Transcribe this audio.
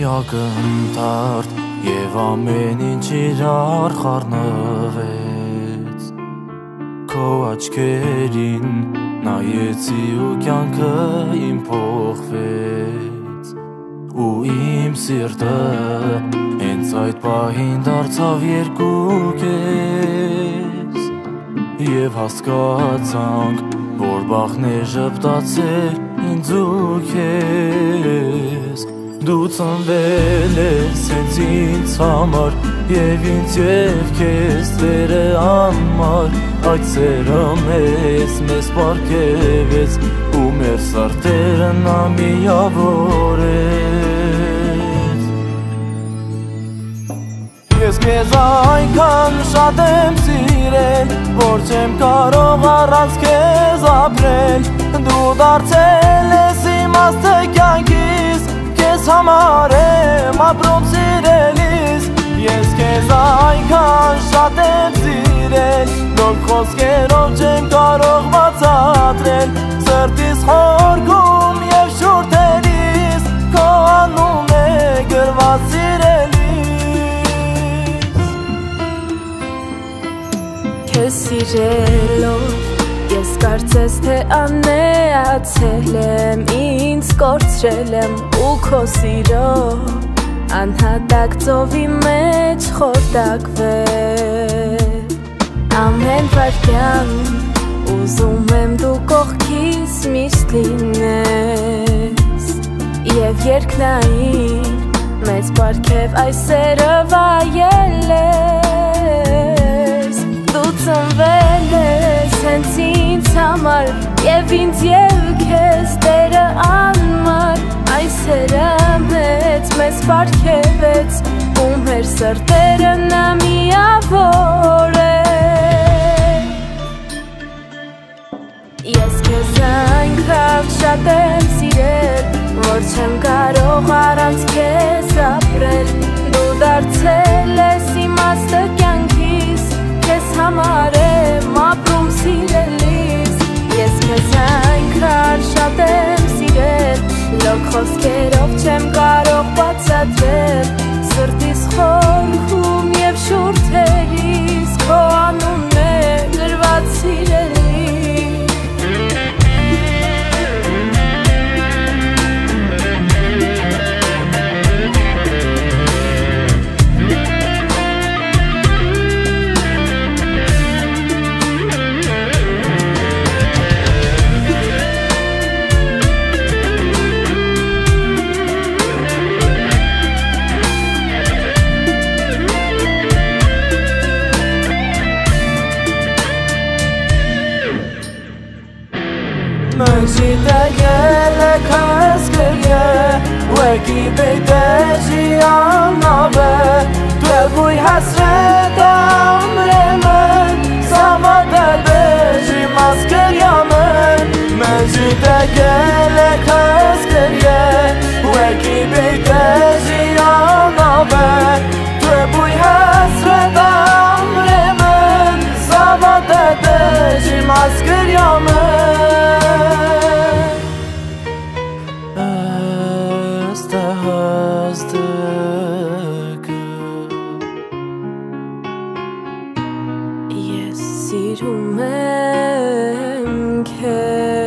ակնթարթ Եվ ամեն ինչ իրար խառնվեց Քո աչքերին նայեցի ու կյանքը իմ փոխվեց Ու իմ սիրտը հենց այդ պահին դարձավ երկու կես Եվ հասկացանք, որ բախն է ժպտացել ինձ ու քեզ Դու ծնվել ես հենց ինձ համար Եվ ինձ և քեզ Տերը անմար Այդ սերը մեզ պարգևեց Ու մեր սրտերը նա միավորեց Ես քեզ այնքան շատ եմ սիրել Որ չեմ կարող առանց քեզ ապրել Դու դարձել ես իմաստը կյանքիս Քեզ համար եմ ապրում սիրելիս Ես քեզ այնքան շատ եմ սիրել Նոր խոսքերով չեմ կարող բացատրել Սրտիս խորքում և շուրթերիս Քո անուն է գրված սիրելիս Քեզ սիրելով Ես կարծես թե անեացել եմ Ինձ կորցրել եմ ու քո սիրով Անհատակ ծովի մեջ խորտակվել Ամեն վայրկյան ուզում եմ դու կողքիս միշտ լինես Եվ երկնային մեծ պարգև այս սերը վայելես Դու ծնվել ես հենց ինձ համար Եվ ինձ և քեզ Տերը անմար Այս սերը մեզ պարգևեց Ու մեր սրտերը նա միավորեց Ես քեզ այնքան շատ եմ սիրել Որ չեմ կարող առանց քեզ ապրել Դու դարձել ես իմաստը կյանքիս Քեզ համար եմ ապրում սիրելիս Ես քեզ այնքան շատ եմ սիրել Լոք խոսքերով չեմ կարող բացատրել Սրտիս խորքում և շուրթերիս Քո անունն է գրված սիրելիս Մնջիտը գելեք հսկրյե Ուեքի բեյտեջի անավե Դվույ հասրետ ամրեմն Սավատը բեջի մասկրյամն Մնջիտը գելեք հսկրյե Ուեքի բեյտեջի անավե Դվույ հասրետ ամրեմն Սավատը բեջի մասկրյամն Ես սիրում եմ քեզ